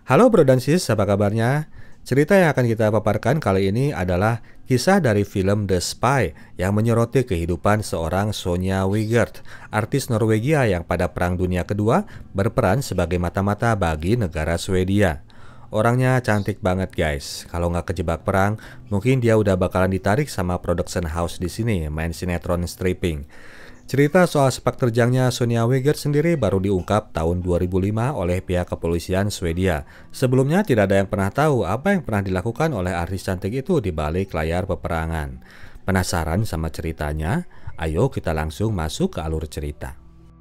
Halo bro dan sis, apa kabarnya? Cerita yang akan kita paparkan kali ini adalah kisah dari film The Spy yang menyoroti kehidupan seorang Sonja Weigert, artis Norwegia yang pada Perang Dunia Kedua berperan sebagai mata-mata bagi negara Swedia. Orangnya cantik banget guys. Kalau nggak kejebak perang, mungkin dia udah bakalan ditarik sama production house di sini main sinetron stripping. Cerita soal sepak terjangnya Sonja Weigert sendiri baru diungkap tahun 2005 oleh pihak kepolisian Swedia. Sebelumnya tidak ada yang pernah tahu apa yang pernah dilakukan oleh artis cantik itu di balik layar peperangan. Penasaran sama ceritanya? Ayo kita langsung masuk ke alur cerita.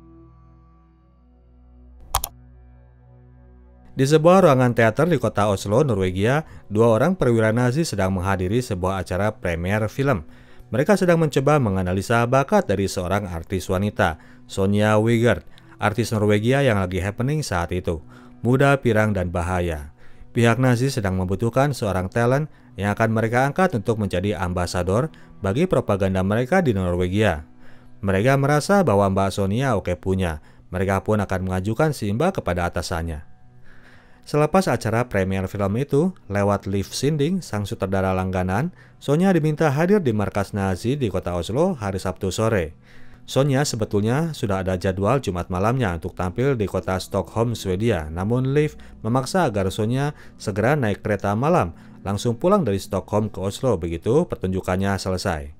Di sebuah ruangan teater di kota Oslo, Norwegia, dua orang perwira Nazi sedang menghadiri sebuah acara premier film. Mereka sedang mencoba menganalisa bakat dari seorang artis wanita, Sonja Weigert, artis Norwegia yang lagi happening saat itu, muda, pirang, dan bahaya. Pihak Nazi sedang membutuhkan seorang talent yang akan mereka angkat untuk menjadi ambasador bagi propaganda mereka di Norwegia. Mereka merasa bahwa Mbak Sonja oke punya, mereka pun akan mengajukan si Mbak kepada atasannya. Selepas acara premier film itu, lewat Liv Sinding, sang sutradara langganan, Sonja diminta hadir di markas Nazi di kota Oslo hari Sabtu sore. Sonja sebetulnya sudah ada jadwal Jumat malamnya untuk tampil di kota Stockholm, Swedia, namun Liv memaksa agar Sonja segera naik kereta malam, langsung pulang dari Stockholm ke Oslo begitu pertunjukannya selesai.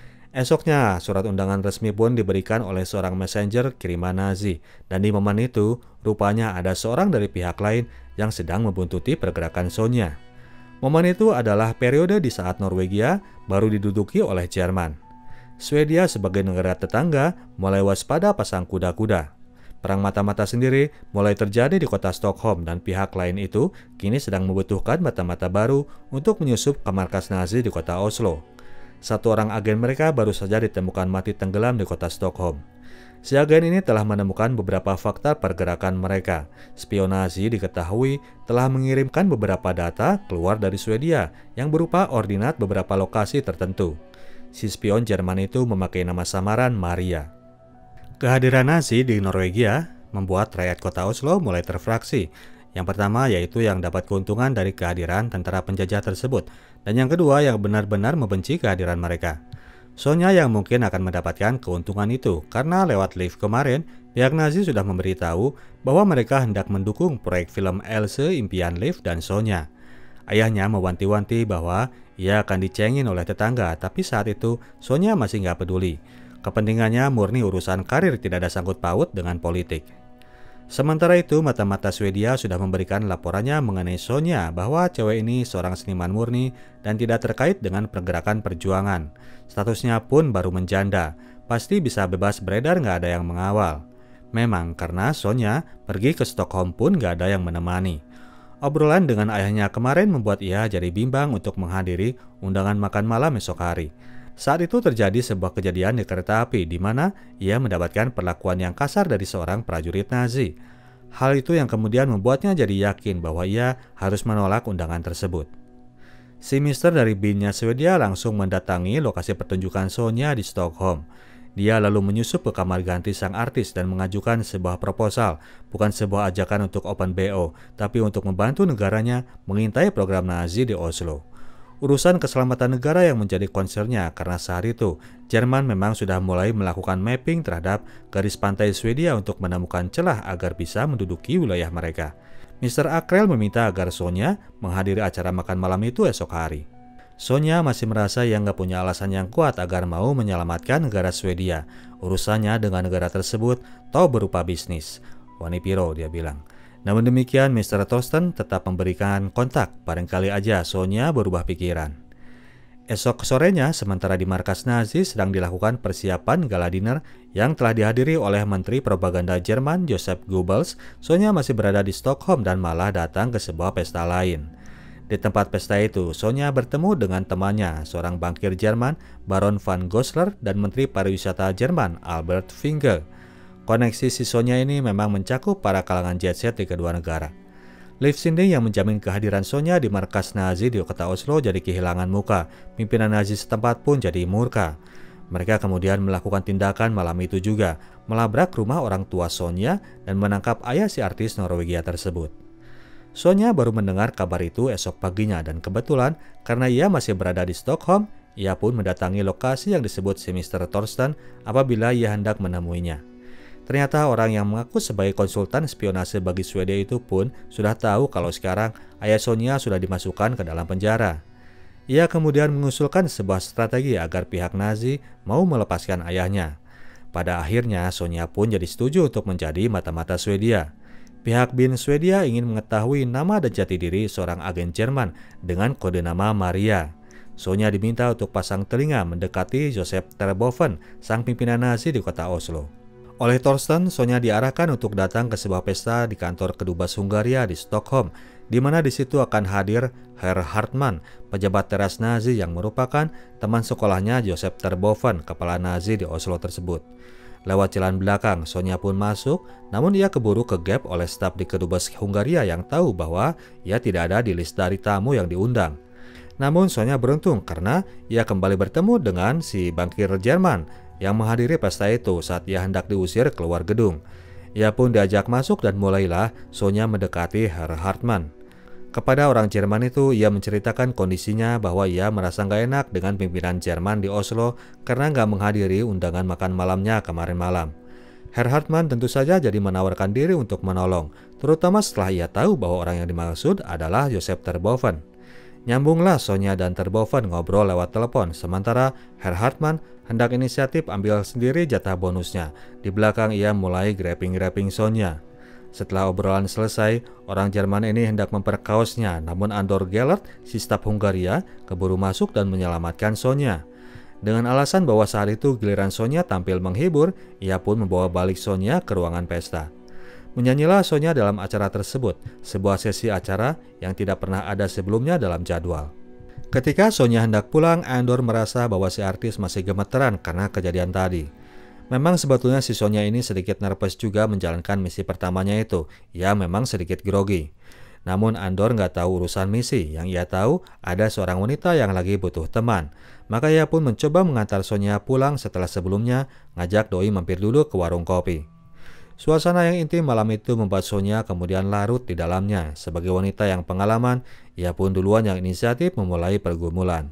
Esoknya, surat undangan resmi pun diberikan oleh seorang messenger kiriman Nazi, dan di momen itu, rupanya ada seorang dari pihak lain yang sedang membuntuti pergerakan Sonja. Momen itu adalah periode di saat Norwegia baru diduduki oleh Jerman. Swedia sebagai negara tetangga mulai waspada pasang kuda-kuda. Perang mata-mata sendiri mulai terjadi di kota Stockholm dan pihak lain itu kini sedang membutuhkan mata-mata baru untuk menyusup ke markas Nazi di kota Oslo. Satu orang agen mereka baru saja ditemukan mati tenggelam di kota Stockholm. Si agen ini telah menemukan beberapa fakta pergerakan mereka. Spion Nazi diketahui telah mengirimkan beberapa data keluar dari Swedia yang berupa ordinat beberapa lokasi tertentu. Si spion Jerman itu memakai nama samaran Maria. Kehadiran Nazi di Norwegia membuat rakyat kota Oslo mulai terfraksi. Yang pertama yaitu yang dapat keuntungan dari kehadiran tentara penjajah tersebut, dan yang kedua yang benar-benar membenci kehadiran mereka. Sonja yang mungkin akan mendapatkan keuntungan itu karena lewat Liv kemarin, pihak Nazi sudah memberitahu bahwa mereka hendak mendukung proyek film Else Impian Liv dan Sonja. Ayahnya mewanti-wanti bahwa ia akan dicengin oleh tetangga, tapi saat itu Sonja masih nggak peduli. Kepentingannya murni urusan karir, tidak ada sangkut paut dengan politik. Sementara itu, mata-mata Swedia sudah memberikan laporannya mengenai Sonja bahwa cewek ini seorang seniman murni dan tidak terkait dengan pergerakan perjuangan. Statusnya pun baru menjanda, pasti bisa bebas beredar nggak ada yang mengawal. Memang karena Sonja pergi ke Stockholm pun nggak ada yang menemani. Obrolan dengan ayahnya kemarin membuat ia jadi bimbang untuk menghadiri undangan makan malam esok hari. Saat itu terjadi sebuah kejadian di kereta api di mana ia mendapatkan perlakuan yang kasar dari seorang prajurit Nazi. Hal itu yang kemudian membuatnya jadi yakin bahwa ia harus menolak undangan tersebut. Si Mister dari BIN-nya Swedia langsung mendatangi lokasi pertunjukan Sonja di Stockholm. Dia lalu menyusup ke kamar ganti sang artis dan mengajukan sebuah proposal, bukan sebuah ajakan untuk open BO, tapi untuk membantu negaranya mengintai program Nazi di Oslo. Urusan keselamatan negara yang menjadi concernnya karena saat itu Jerman memang sudah mulai melakukan mapping terhadap garis pantai Swedia untuk menemukan celah agar bisa menduduki wilayah mereka. Mr. Akrel meminta agar Sonja menghadiri acara makan malam itu esok hari. Sonja masih merasa ia nggak punya alasan yang kuat agar mau menyelamatkan negara Swedia. Urusannya dengan negara tersebut toh berupa bisnis. Wani piro, dia bilang. Namun demikian, Mr. Torsten tetap memberikan kontak, barangkali aja Sonja berubah pikiran. Esok sorenya, sementara di markas Nazi sedang dilakukan persiapan gala dinner yang telah dihadiri oleh Menteri Propaganda Jerman Joseph Goebbels, Sonja masih berada di Stockholm dan malah datang ke sebuah pesta lain. Di tempat pesta itu, Sonja bertemu dengan temannya, seorang bankir Jerman, Baron van Gossler, dan Menteri Pariwisata Jerman, Albert Finger. Koneksi si Sonja ini memang mencakup para kalangan jet set di kedua negara. Liv Sinding yang menjamin kehadiran Sonja di markas Nazi di kota Oslo jadi kehilangan muka. Pimpinan Nazi setempat pun jadi murka. Mereka kemudian melakukan tindakan malam itu juga, melabrak rumah orang tua Sonja dan menangkap ayah si artis Norwegia tersebut. Sonja baru mendengar kabar itu esok paginya dan kebetulan karena ia masih berada di Stockholm, ia pun mendatangi lokasi yang disebut si Mr. Thorsten apabila ia hendak menemuinya. Ternyata orang yang mengaku sebagai konsultan spionase bagi Swedia itu pun sudah tahu kalau sekarang ayah Sonja sudah dimasukkan ke dalam penjara. Ia kemudian mengusulkan sebuah strategi agar pihak Nazi mau melepaskan ayahnya. Pada akhirnya Sonja pun jadi setuju untuk menjadi mata-mata Swedia. Pihak BIN Swedia ingin mengetahui nama dan jati diri seorang agen Jerman dengan kode nama Maria. Sonja diminta untuk pasang telinga mendekati Joseph Terboven, sang pimpinan Nazi di kota Oslo. Oleh Thorsten, Sonja diarahkan untuk datang ke sebuah pesta di kantor kedubes Hungaria di Stockholm, di mana di situ akan hadir Herr Hartmann, pejabat teras Nazi yang merupakan teman sekolahnya Joseph Terboven, kepala Nazi di Oslo tersebut. Lewat jalan belakang, Sonja pun masuk, namun ia keburu kegep oleh staf di kedubes Hungaria yang tahu bahwa ia tidak ada di list dari tamu yang diundang. Namun Sonja beruntung karena ia kembali bertemu dengan si bankir Jerman yang menghadiri pesta itu saat ia hendak diusir keluar gedung. Ia pun diajak masuk dan mulailah Sonja mendekati Herr Hartmann. Kepada orang Jerman itu, ia menceritakan kondisinya bahwa ia merasa nggak enak dengan pimpinan Jerman di Oslo karena nggak menghadiri undangan makan malamnya kemarin malam. Herr Hartmann tentu saja jadi menawarkan diri untuk menolong, terutama setelah ia tahu bahwa orang yang dimaksud adalah Joseph Terboven. Nyambunglah Sonja dan Terboven ngobrol lewat telepon, sementara Herr Hartmann hendak inisiatif ambil sendiri jatah bonusnya. Di belakang ia mulai grabbing-grabbing Sonja. Setelah obrolan selesai, orang Jerman ini hendak memperkaosnya, namun Andor Gellert, si staf Hungaria, keburu masuk dan menyelamatkan Sonja. Dengan alasan bahwa saat itu giliran Sonja tampil menghibur, ia pun membawa balik Sonja ke ruangan pesta. Menyanyilah Sonja dalam acara tersebut, sebuah sesi acara yang tidak pernah ada sebelumnya dalam jadwal. Ketika Sonja hendak pulang, Andor merasa bahwa si artis masih gemeteran karena kejadian tadi. Memang sebetulnya si Sonja ini sedikit nervous juga menjalankan misi pertamanya itu. Ia memang sedikit grogi. Namun Andor nggak tahu urusan misi. Yang ia tahu ada seorang wanita yang lagi butuh teman. Maka ia pun mencoba mengantar Sonja pulang setelah sebelumnya ngajak doi mampir dulu ke warung kopi. Suasana yang intim malam itu membuat Sonja kemudian larut di dalamnya. Sebagai wanita yang pengalaman, ia pun duluan yang inisiatif memulai pergumulan.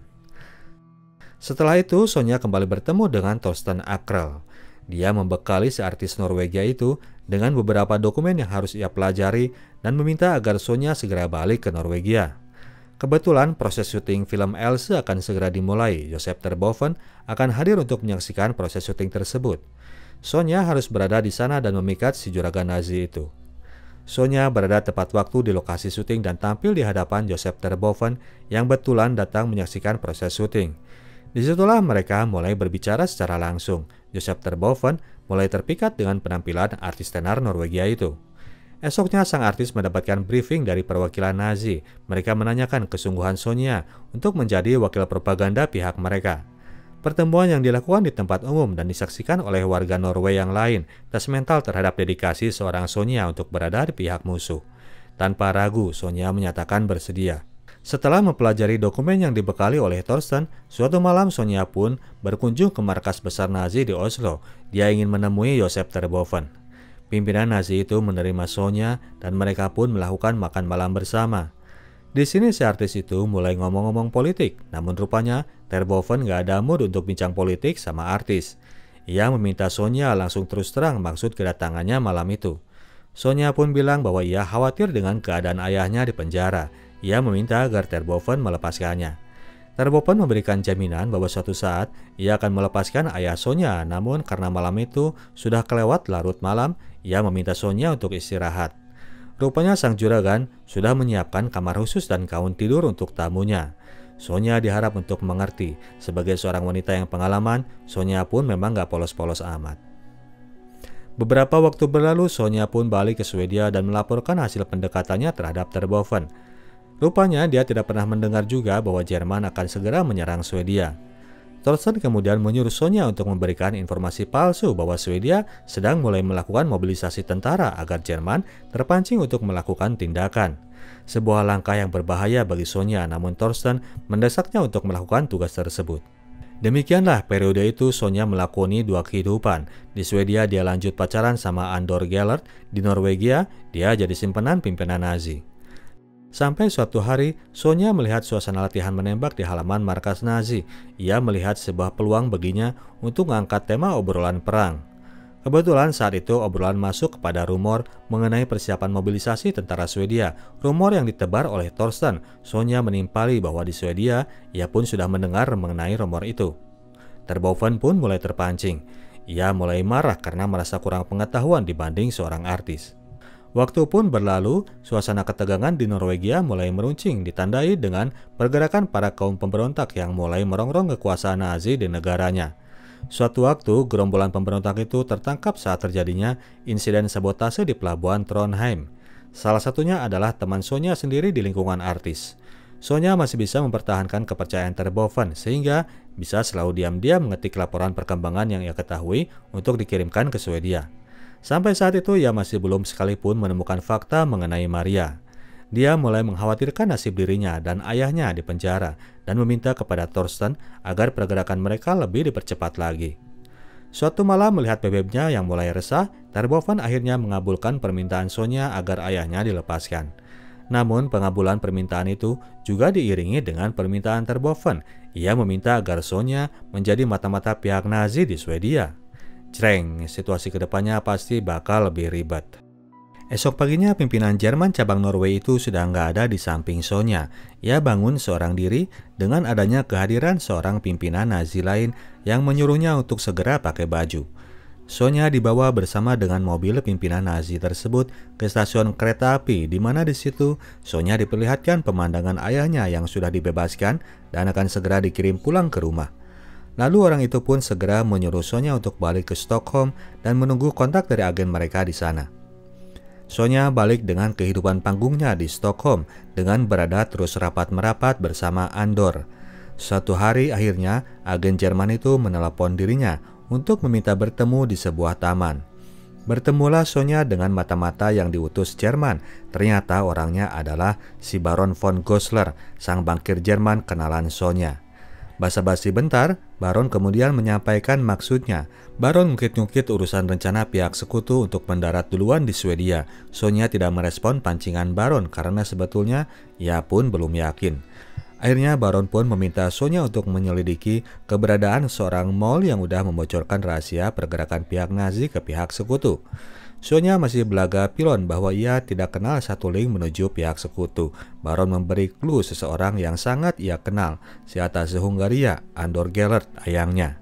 Setelah itu, Sonja kembali bertemu dengan Thorsten Akrel. Dia membekali si artis Norwegia itu dengan beberapa dokumen yang harus ia pelajari dan meminta agar Sonja segera balik ke Norwegia. Kebetulan proses syuting film Else akan segera dimulai. Joseph Terboven akan hadir untuk menyaksikan proses syuting tersebut. Sonja harus berada di sana dan memikat si juragan Nazi itu. Sonja berada tepat waktu di lokasi syuting dan tampil di hadapan Joseph Terboven yang betulan datang menyaksikan proses syuting. Disitulah mereka mulai berbicara secara langsung. Joseph Terboven mulai terpikat dengan penampilan artis tenar Norwegia itu. Esoknya sang artis mendapatkan briefing dari perwakilan Nazi. Mereka menanyakan kesungguhan Sonja untuk menjadi wakil propaganda pihak mereka. Pertemuan yang dilakukan di tempat umum dan disaksikan oleh warga Norway yang lain tes mental terhadap dedikasi seorang Sonja untuk berada di pihak musuh. Tanpa ragu, Sonja menyatakan bersedia. Setelah mempelajari dokumen yang dibekali oleh Thorsten, suatu malam Sonja pun berkunjung ke markas besar Nazi di Oslo. Dia ingin menemui Joseph Terboven. Pimpinan Nazi itu menerima Sonja dan mereka pun melakukan makan malam bersama. Di sini si artis itu mulai ngomong-ngomong politik, namun rupanya Terboven gak ada mood untuk bincang politik sama artis. Ia meminta Sonja langsung terus terang maksud kedatangannya malam itu. Sonja pun bilang bahwa ia khawatir dengan keadaan ayahnya di penjara. Ia meminta agar Terboven melepaskannya. Terboven memberikan jaminan bahwa suatu saat ia akan melepaskan ayah Sonja, namun karena malam itu sudah kelewat larut malam, ia meminta Sonja untuk istirahat. Rupanya sang juragan sudah menyiapkan kamar khusus dan kaun tidur untuk tamunya. Sonja diharap untuk mengerti. Sebagai seorang wanita yang pengalaman, Sonja pun memang gak polos-polos amat. Beberapa waktu berlalu, Sonja pun balik ke Swedia dan melaporkan hasil pendekatannya terhadap Terboven. Rupanya dia tidak pernah mendengar juga bahwa Jerman akan segera menyerang Swedia. Thorsten kemudian menyuruh Sonja untuk memberikan informasi palsu bahwa Swedia sedang mulai melakukan mobilisasi tentara agar Jerman terpancing untuk melakukan tindakan. Sebuah langkah yang berbahaya bagi Sonja, namun Thorsten mendesaknya untuk melakukan tugas tersebut. Demikianlah periode itu Sonja melakoni dua kehidupan. Di Swedia dia lanjut pacaran sama Andor Gellert, di Norwegia dia jadi simpenan pimpinan Nazi. Sampai suatu hari, Sonya melihat suasana latihan menembak di halaman markas Nazi. Ia melihat sebuah peluang baginya untuk mengangkat tema obrolan perang. Kebetulan saat itu obrolan masuk kepada rumor mengenai persiapan mobilisasi tentara Swedia. Rumor yang ditebar oleh Torsten. Sonya menimpali bahwa di Swedia, ia pun sudah mendengar mengenai rumor itu. Terboven pun mulai terpancing. Ia mulai marah karena merasa kurang pengetahuan dibanding seorang artis. Waktu pun berlalu, suasana ketegangan di Norwegia mulai meruncing, ditandai dengan pergerakan para kaum pemberontak yang mulai merongrong kekuasaan Nazi di negaranya. Suatu waktu, gerombolan pemberontak itu tertangkap saat terjadinya insiden sabotase di pelabuhan Trondheim. Salah satunya adalah teman Sonya sendiri di lingkungan artis. Sonya masih bisa mempertahankan kepercayaan Terboven, sehingga bisa selalu diam-diam mengetik laporan perkembangan yang ia ketahui untuk dikirimkan ke Swedia. Sampai saat itu ia masih belum sekalipun menemukan fakta mengenai Maria. Dia mulai mengkhawatirkan nasib dirinya dan ayahnya di penjara dan meminta kepada Torsten agar pergerakan mereka lebih dipercepat lagi. Suatu malam melihat bebeknya yang mulai resah, Terboven akhirnya mengabulkan permintaan Sonya agar ayahnya dilepaskan. Namun pengabulan permintaan itu juga diiringi dengan permintaan Terboven. Ia meminta agar Sonya menjadi mata-mata pihak Nazi di Swedia. Jreng, situasi kedepannya pasti bakal lebih ribet. Esok paginya pimpinan Jerman cabang Norway itu sudah nggak ada di samping Sonya. Ia bangun seorang diri dengan adanya kehadiran seorang pimpinan Nazi lain yang menyuruhnya untuk segera pakai baju. Sonya dibawa bersama dengan mobil pimpinan Nazi tersebut ke stasiun kereta api, di mana di situ Sonya diperlihatkan pemandangan ayahnya yang sudah dibebaskan dan akan segera dikirim pulang ke rumah. Lalu orang itu pun segera menyuruh Sonya untuk balik ke Stockholm dan menunggu kontak dari agen mereka di sana. Sonya balik dengan kehidupan panggungnya di Stockholm dengan berada terus rapat-merapat bersama Andor. Suatu hari akhirnya agen Jerman itu menelepon dirinya untuk meminta bertemu di sebuah taman. Bertemulah Sonya dengan mata-mata yang diutus Jerman. Ternyata orangnya adalah si Baron von Gossler, sang bankir Jerman kenalan Sonya. Basa-basi bentar, Baron kemudian menyampaikan maksudnya. Baron ngukit-ngukit urusan rencana pihak sekutu untuk mendarat duluan di Swedia. Sonya tidak merespon pancingan Baron karena sebetulnya ia pun belum yakin. Akhirnya Baron pun meminta Sonya untuk menyelidiki keberadaan seorang mall yang udah membocorkan rahasia pergerakan pihak Nazi ke pihak sekutu. Sonya masih belaga pilon bahwa ia tidak kenal satu link menuju pihak sekutu. Baron memberi clue seseorang yang sangat ia kenal, si atase Hungaria, Andor Gellert, ayangnya.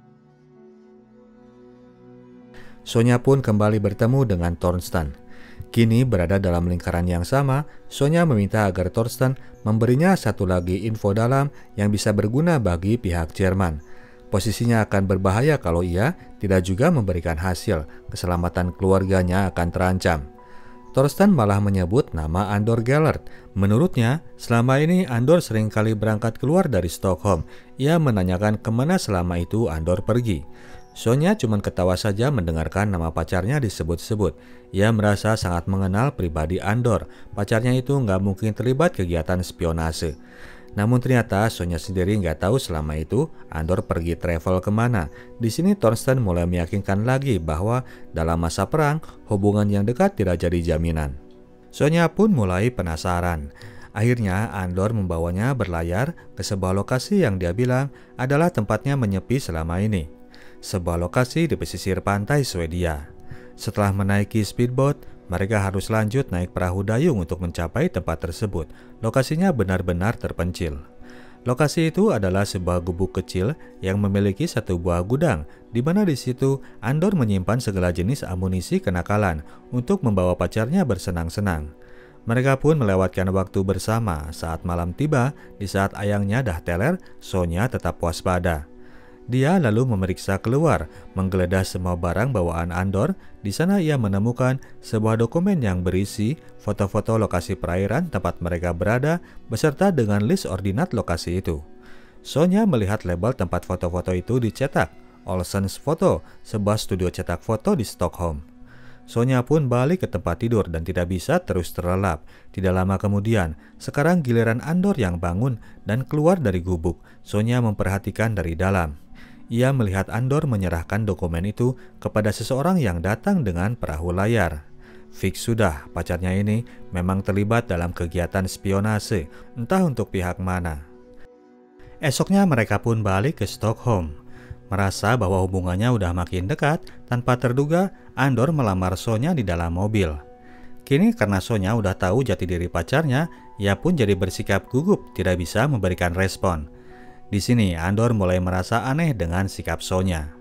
Sonya pun kembali bertemu dengan Torsten. Kini berada dalam lingkaran yang sama, Sonya meminta agar Torsten memberinya satu lagi info dalam yang bisa berguna bagi pihak Jerman. Posisinya akan berbahaya kalau ia tidak juga memberikan hasil, keselamatan keluarganya akan terancam. Torsten malah menyebut nama Andor Gellert. Menurutnya, selama ini Andor seringkali berangkat keluar dari Stockholm. Ia menanyakan kemana selama itu Andor pergi. Sonya cuma ketawa saja mendengarkan nama pacarnya disebut-sebut. Ia merasa sangat mengenal pribadi Andor. Pacarnya itu nggak mungkin terlibat kegiatan spionase. Namun ternyata Sonya sendiri nggak tahu selama itu Andor pergi travel kemana. Di sini Torsten mulai meyakinkan lagi bahwa dalam masa perang, hubungan yang dekat tidak jadi jaminan. Sonya pun mulai penasaran. Akhirnya Andor membawanya berlayar ke sebuah lokasi yang dia bilang adalah tempatnya menyepi selama ini. Sebuah lokasi di pesisir pantai Swedia. Setelah menaiki speedboat, mereka harus lanjut naik perahu dayung untuk mencapai tempat tersebut. Lokasinya benar-benar terpencil. Lokasi itu adalah sebuah gubuk kecil yang memiliki satu buah gudang, di mana di situ Andor menyimpan segala jenis amunisi kenakalan untuk membawa pacarnya bersenang-senang. Mereka pun melewatkan waktu bersama. Saat malam tiba, di saat ayangnya dah teler, Sonya tetap waspada. Dia lalu memeriksa keluar, menggeledah semua barang bawaan Andor. Di sana ia menemukan sebuah dokumen yang berisi foto-foto lokasi perairan tempat mereka berada beserta dengan list ordinat lokasi itu. Sonya melihat label tempat foto-foto itu dicetak, Olsen's Photo, sebuah studio cetak foto di Stockholm. Sonya pun balik ke tempat tidur dan tidak bisa terus terlelap. Tidak lama kemudian, sekarang giliran Andor yang bangun dan keluar dari gubuk. Sonya memperhatikan dari dalam. Ia melihat Andor menyerahkan dokumen itu kepada seseorang yang datang dengan perahu layar. Fix sudah pacarnya ini memang terlibat dalam kegiatan spionase, entah untuk pihak mana. Esoknya mereka pun balik ke Stockholm. Merasa bahwa hubungannya udah makin dekat, tanpa terduga Andor melamar Sonja di dalam mobil. Kini karena Sonja udah tahu jati diri pacarnya, ia pun jadi bersikap gugup, tidak bisa memberikan respon. Di sini Andor mulai merasa aneh dengan sikap Sonja.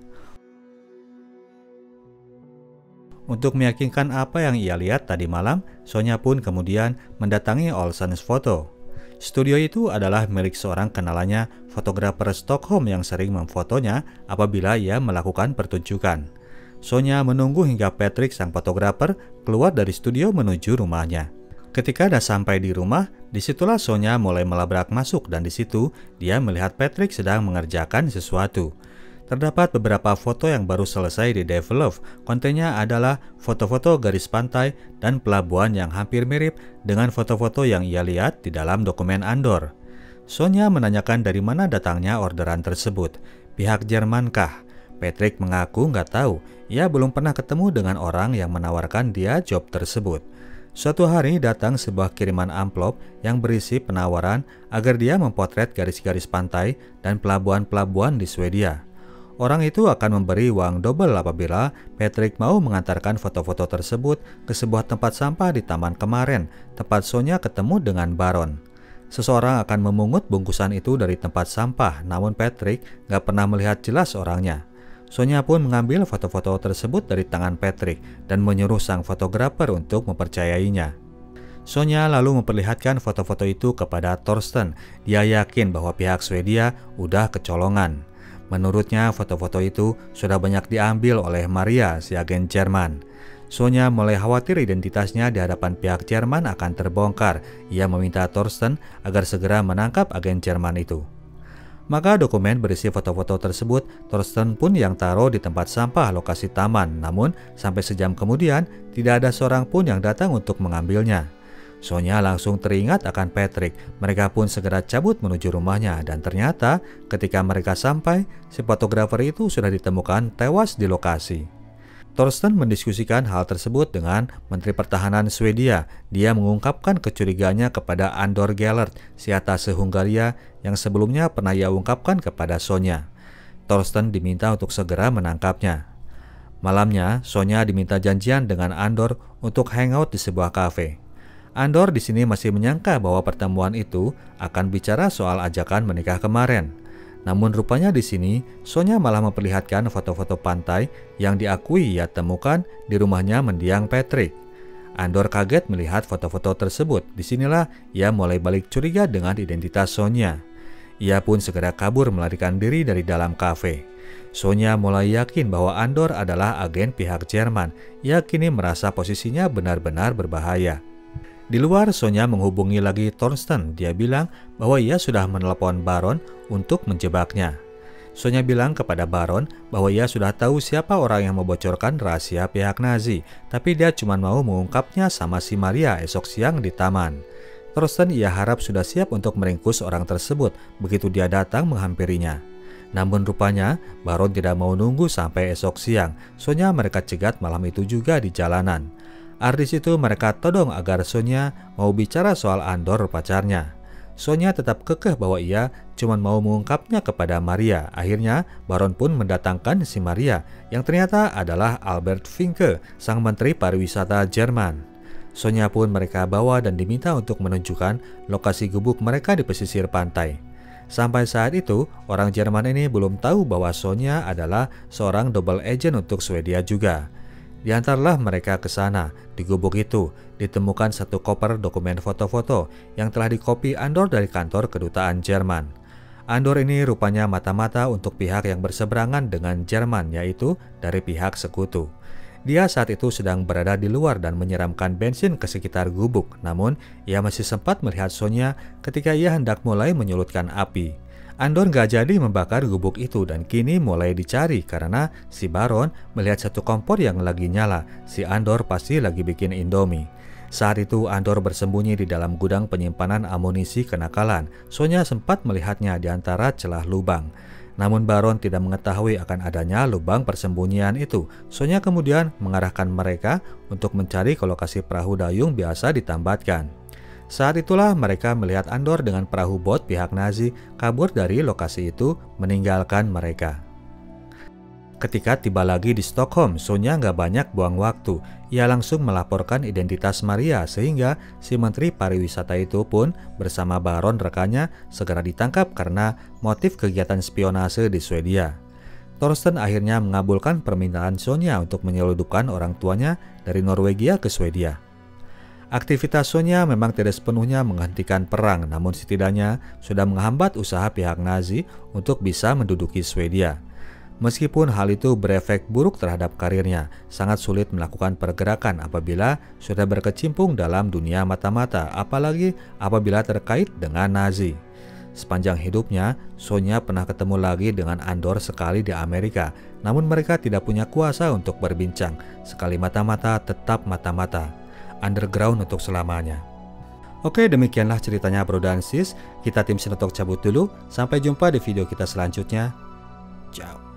Untuk meyakinkan apa yang ia lihat tadi malam, Sonja pun kemudian mendatangi Olsens Foto. Studio itu adalah milik seorang kenalannya, fotografer Stockholm yang sering memfotonya apabila ia melakukan pertunjukan. Sonja menunggu hingga Patrick sang fotografer keluar dari studio menuju rumahnya. Ketika dah sampai di rumah, disitulah Sonja mulai melabrak masuk dan di situ dia melihat Patrick sedang mengerjakan sesuatu. Terdapat beberapa foto yang baru selesai di develop. Kontennya adalah foto-foto garis pantai dan pelabuhan yang hampir mirip dengan foto-foto yang ia lihat di dalam dokumen Andor. Sonja menanyakan dari mana datangnya orderan tersebut. Pihak Jerman kah? Patrick mengaku nggak tahu. Ia belum pernah ketemu dengan orang yang menawarkan dia job tersebut. Suatu hari datang sebuah kiriman amplop yang berisi penawaran agar dia memotret garis-garis pantai dan pelabuhan-pelabuhan di Swedia. Orang itu akan memberi uang double apabila Patrick mau mengantarkan foto-foto tersebut ke sebuah tempat sampah di taman kemarin, tempat Sonja ketemu dengan Baron. Seseorang akan memungut bungkusan itu dari tempat sampah, namun Patrick gak pernah melihat jelas orangnya. Sonja pun mengambil foto-foto tersebut dari tangan Patrick dan menyuruh sang fotografer untuk mempercayainya. Sonja lalu memperlihatkan foto-foto itu kepada Thorsten. Dia yakin bahwa pihak Swedia udah kecolongan. Menurutnya foto-foto itu sudah banyak diambil oleh Maria, si agen Jerman. Sonja mulai khawatir identitasnya di hadapan pihak Jerman akan terbongkar. Ia meminta Thorsten agar segera menangkap agen Jerman itu. Maka dokumen berisi foto-foto tersebut Thorsten pun yang taruh di tempat sampah lokasi taman. Namun sampai sejam kemudian tidak ada seorang pun yang datang untuk mengambilnya. Sonja langsung teringat akan Patrick. Mereka pun segera cabut menuju rumahnya dan ternyata ketika mereka sampai, si fotografer itu sudah ditemukan tewas di lokasi. Thorsten mendiskusikan hal tersebut dengan Menteri Pertahanan Swedia. Dia mengungkapkan kecurigaannya kepada Andor Gellert, si atase Hungaria yang sebelumnya pernah ia ungkapkan kepada Sonja. Thorsten diminta untuk segera menangkapnya. Malamnya, Sonja diminta janjian dengan Andor untuk hangout di sebuah kafe. Andor di sini masih menyangka bahwa pertemuan itu akan bicara soal ajakan menikah kemarin. Namun rupanya di sini Sonja malah memperlihatkan foto-foto pantai yang diakui ia temukan di rumahnya mendiang Patrick. Andor kaget melihat foto-foto tersebut. Disinilah ia mulai balik curiga dengan identitas Sonja. Ia pun segera kabur melarikan diri dari dalam kafe. Sonja mulai yakin bahwa Andor adalah agen pihak Jerman. Ia kini merasa posisinya benar-benar berbahaya. Di luar, Sonja menghubungi lagi Thorsten. Dia bilang bahwa ia sudah menelepon Baron untuk menjebaknya. Sonja bilang kepada Baron bahwa ia sudah tahu siapa orang yang membocorkan rahasia pihak Nazi, tapi dia cuma mau mengungkapnya sama si Maria esok siang di taman. Thorsten ia harap sudah siap untuk meringkus orang tersebut begitu dia datang menghampirinya. Namun rupanya Baron tidak mau nunggu sampai esok siang. Sonja mereka cegat malam itu juga di jalanan. Artis itu mereka todong agar Sonja mau bicara soal Andor pacarnya. Sonja tetap kekeh bahwa ia cuma mau mengungkapnya kepada Maria. Akhirnya Baron pun mendatangkan si Maria yang ternyata adalah Albert Finke, sang menteri pariwisata Jerman. Sonja pun mereka bawa dan diminta untuk menunjukkan lokasi gubuk mereka di pesisir pantai. Sampai saat itu, orang Jerman ini belum tahu bahwa Sonja adalah seorang double agent untuk Swedia juga. Diantarlah mereka ke sana. Di gubuk itu ditemukan satu koper dokumen foto-foto yang telah dikopi Andor dari kantor kedutaan Jerman. Andor ini rupanya mata-mata untuk pihak yang berseberangan dengan Jerman, yaitu dari pihak sekutu. Dia saat itu sedang berada di luar dan menyiramkan bensin ke sekitar gubuk. Namun, ia masih sempat melihat Sonja ketika ia hendak mulai menyulutkan api. Andor gak jadi membakar gubuk itu dan kini mulai dicari karena si Baron melihat satu kompor yang lagi nyala. Si Andor pasti lagi bikin Indomie. Saat itu Andor bersembunyi di dalam gudang penyimpanan amunisi kenakalan. Sonja sempat melihatnya di antara celah lubang. Namun Baron tidak mengetahui akan adanya lubang persembunyian itu. Sonya kemudian mengarahkan mereka untuk mencari ke lokasi perahu dayung biasa ditambatkan. Saat itulah mereka melihat Andor dengan perahu bot pihak Nazi kabur dari lokasi itu meninggalkan mereka. Ketika tiba lagi di Stockholm, Sonya nggak banyak buang waktu. Ia langsung melaporkan identitas Maria sehingga si menteri pariwisata itu pun bersama Baron rekannya segera ditangkap karena motif kegiatan spionase di Swedia. Torsten akhirnya mengabulkan permintaan Sonya untuk menyelundupkan orang tuanya dari Norwegia ke Swedia. Aktivitas Sonya memang tidak sepenuhnya menghentikan perang, namun setidaknya sudah menghambat usaha pihak Nazi untuk bisa menduduki Swedia. Meskipun hal itu berefek buruk terhadap karirnya, sangat sulit melakukan pergerakan apabila sudah berkecimpung dalam dunia mata-mata, apalagi apabila terkait dengan Nazi. Sepanjang hidupnya, Sonya pernah ketemu lagi dengan Andor sekali di Amerika, namun mereka tidak punya kuasa untuk berbincang. Sekali mata-mata, tetap mata-mata. Underground untuk selamanya. Oke, demikianlah ceritanya Bro dan Sis. Kita tim Sinotok cabut dulu. Sampai jumpa di video kita selanjutnya. Ciao.